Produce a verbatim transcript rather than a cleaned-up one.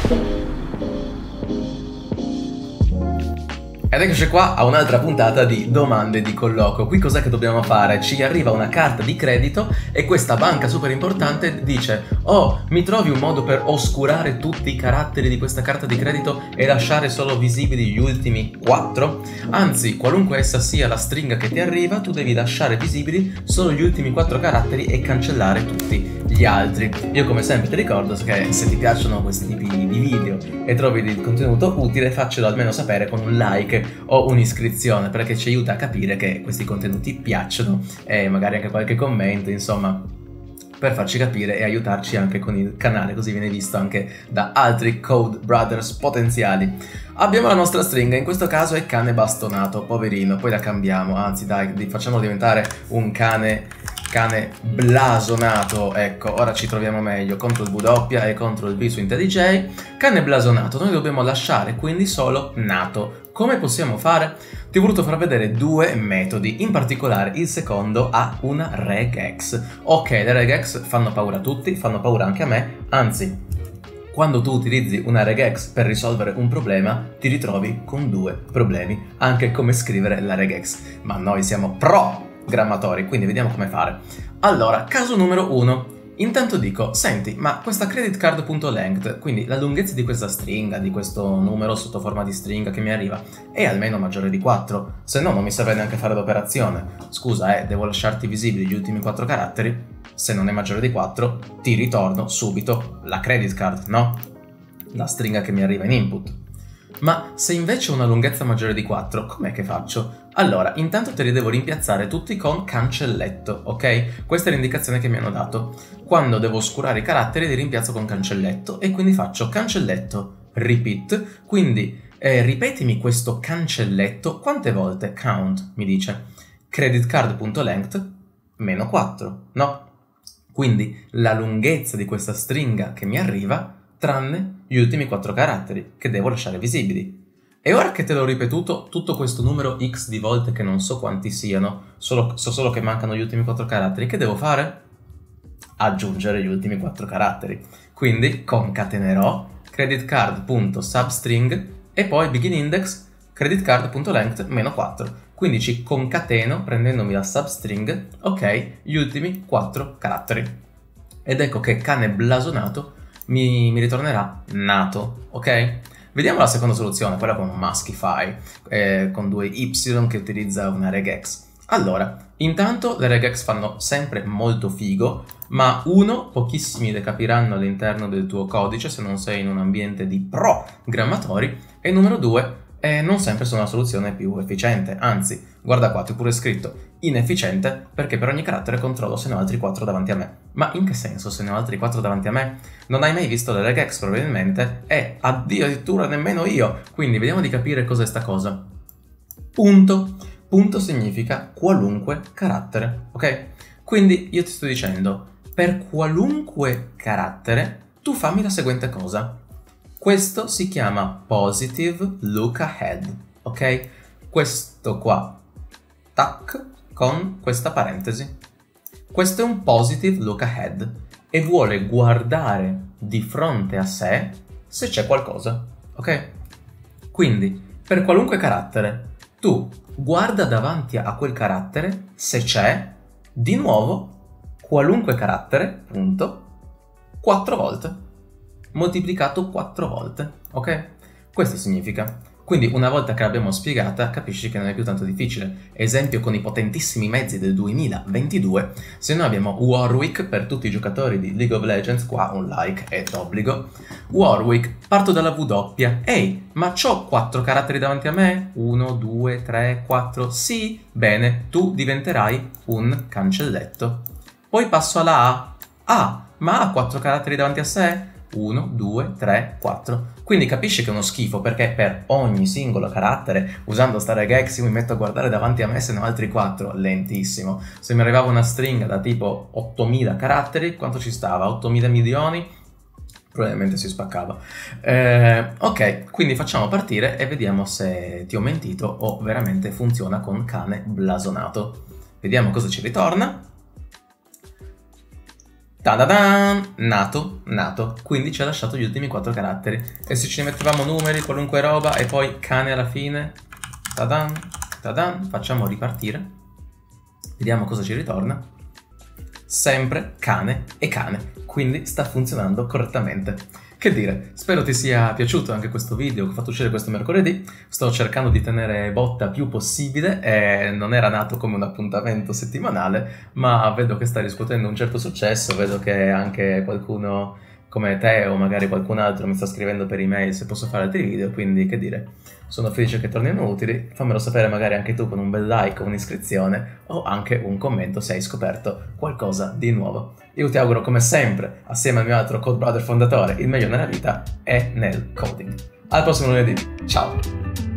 Ed eccoci qua a un'altra puntata di domande di colloquio. Qui cos'è che dobbiamo fare? Ci arriva una carta di credito e questa banca super importante dice: oh, mi trovi un modo per oscurare tutti i caratteri di questa carta di credito e lasciare solo visibili gli ultimi quattro? Anzi, qualunque essa sia la stringa che ti arriva, tu devi lasciare visibili solo gli ultimi quattro caratteri e cancellare tutti gli altri. Io come sempre ti ricordo che se ti piacciono questi tipi di video e trovi il contenuto utile, faccelo almeno sapere con un like o un'iscrizione, perché ci aiuta a capire che questi contenuti piacciono, e magari anche qualche commento, insomma, per farci capire e aiutarci anche con il canale, così viene visto anche da altri Code Brothers potenziali. Abbiamo la nostra stringa, in questo caso è cane bastonato, poverino, poi la cambiamo, anzi dai, facciamolo diventare un cane cane blasonato. Ecco, ora ci troviamo meglio. Control V e Control V su IntelliJ. Cane blasonato, noi dobbiamo lasciare quindi solo nato. Come possiamo fare? Ti ho voluto far vedere due metodi, in particolare il secondo ha una regex. Ok, le regex fanno paura a tutti, fanno paura anche a me, anzi, quando tu utilizzi una regex per risolvere un problema, ti ritrovi con due problemi, anche come scrivere la regex. Ma noi siamo pro grammatori, quindi vediamo come fare. Allora, caso numero uno. Intanto dico, senti, ma questa creditcard.length, quindi la lunghezza di questa stringa, di questo numero sotto forma di stringa che mi arriva, è almeno maggiore di quattro, se no non mi serve neanche fare l'operazione. Scusa, eh, devo lasciarti visibili gli ultimi quattro caratteri? Se non è maggiore di quattro, ti ritorno subito la credit card, no? La stringa che mi arriva in input. Ma se invece ho una lunghezza maggiore di quattro, com'è che faccio? Allora, intanto te li devo rimpiazzare tutti con cancelletto, ok? Questa è l'indicazione che mi hanno dato. Quando devo oscurare i caratteri li rimpiazzo con cancelletto e quindi faccio cancelletto repeat, quindi eh, ripetimi questo cancelletto quante volte? Count, mi dice. Creditcard.length meno quattro, no? Quindi la lunghezza di questa stringa che mi arriva tranne gli ultimi quattro caratteri, che devo lasciare visibili. E ora che te l'ho ripetuto tutto questo numero x di volte che non so quanti siano, solo, so solo che mancano gli ultimi quattro caratteri, che devo fare? Aggiungere gli ultimi quattro caratteri. Quindi concatenerò creditcard.substring e poi begin index creditcard.length meno quattro. Quindi ci concateno prendendomi la substring, ok, gli ultimi quattro caratteri. Ed ecco che cane blasonato Mi, mi ritornerà nato, ok? Vediamo la seconda soluzione, quella con un Muskify, eh, con due y che utilizza una regex. Allora, intanto le regex fanno sempre molto figo, ma uno, pochissimi le capiranno all'interno del tuo codice se non sei in un ambiente di pro grammatori, e numero due, eh, non sempre sono la soluzione più efficiente, anzi, guarda qua, ti ho pure scritto inefficiente perché per ogni carattere controllo se ne ho altri quattro davanti a me. Ma in che senso se ne ho altri quattro davanti a me? Non hai mai visto le regex probabilmente? E addirittura nemmeno io, quindi vediamo di capire cos'è sta cosa. Punto. Punto significa qualunque carattere, ok? Quindi io ti sto dicendo, per qualunque carattere tu fammi la seguente cosa. Questo si chiama positive look ahead, ok? Questo qua, tac, con questa parentesi. Questo è un positive look ahead e vuole guardare di fronte a sé se c'è qualcosa, ok? Quindi, per qualunque carattere, tu guarda davanti a quel carattere se c'è, di nuovo, qualunque carattere, punto, quattro volte. Moltiplicato quattro volte, ok? Questo significa. Quindi una volta che l'abbiamo spiegata capisci che non è più tanto difficile. Esempio con i potentissimi mezzi del duemilaventidue, se noi abbiamo Warwick per tutti i giocatori di League of Legends, qua un like è d'obbligo. Warwick, parto dalla W. Ehi, ma c'ho quattro caratteri davanti a me? uno, due, tre, quattro, sì? Bene, tu diventerai un cancelletto. Poi passo alla A. Ah, ma ha quattro caratteri davanti a sé? uno, due, tre, quattro. Quindi capisci che è uno schifo perché per ogni singolo carattere, usando sta regex, io mi metto a guardare davanti a me se ne ho altri quattro. Lentissimo. Se mi arrivava una stringa da tipo ottomila caratteri, quanto ci stava? ottomila milioni? Probabilmente si spaccava. Eh, ok, quindi facciamo partire e vediamo se ti ho mentito o veramente funziona con cane blasonato. Vediamo cosa ci ritorna. Ta-da-dan! Nato, nato, quindi ci ha lasciato gli ultimi quattro caratteri. E se ci mettevamo numeri, qualunque roba, e poi cane alla fine, ta-dan, ta-dan, facciamo ripartire. Vediamo cosa ci ritorna. Sempre cane e cane, quindi sta funzionando correttamente. Che dire, spero ti sia piaciuto anche questo video che ho fatto uscire questo mercoledì. Sto cercando di tenere botta più possibile e non era nato come un appuntamento settimanale, ma vedo che sta riscuotendo un certo successo, vedo che anche qualcuno come te o magari qualcun altro mi sta scrivendo per email se posso fare altri video, quindi che dire, sono felice che tornino utili. Fammelo sapere magari anche tu con un bel like o un'iscrizione o anche un commento se hai scoperto qualcosa di nuovo. Io ti auguro come sempre, assieme al mio altro Code Brother fondatore, il meglio nella vita e nel coding. Al prossimo lunedì, ciao!